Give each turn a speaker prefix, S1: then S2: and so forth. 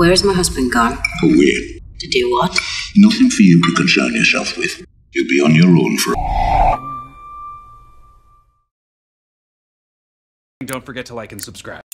S1: Where's my husband gone?
S2: Away.
S1: To do what?
S2: Nothing for you to concern yourself with. You'll be on your own for...
S3: Don't forget to like and subscribe.